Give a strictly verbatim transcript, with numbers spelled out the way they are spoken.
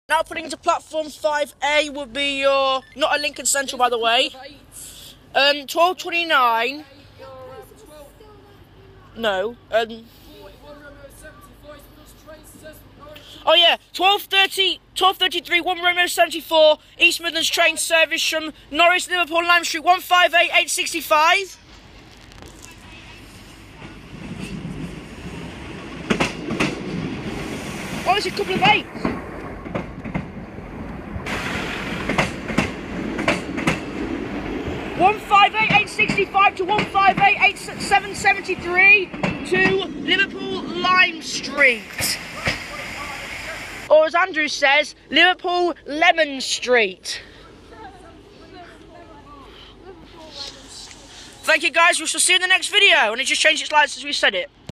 Now putting into platform five A would be your, not a Lincoln Central by the way, um, twelve twenty-nine, no, um, oh yeah, twelve thirty, twelve thirty-three, one Romeo seventy-four, East Midlands train service from Norris, Liverpool, Lime Street, one five eight eight six five. Oh, it's a couple of eights. one five eight eight six five to one five eight eight seven seven three to Liverpool Lime Street. Or as Andrew says, Liverpool Lemon Street. Thank you guys, we shall see you in the next video. And it just changed its lights as we said it.